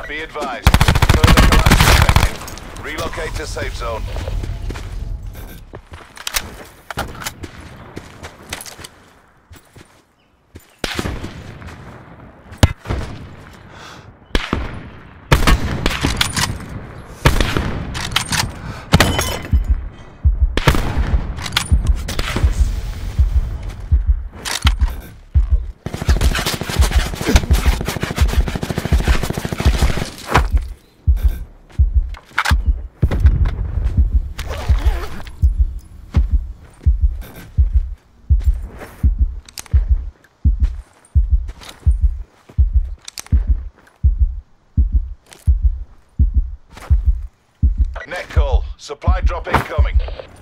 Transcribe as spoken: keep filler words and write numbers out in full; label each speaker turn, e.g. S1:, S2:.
S1: Be advised. Further collapse expected. Relocate to safe zone. Net call. Supply drop incoming.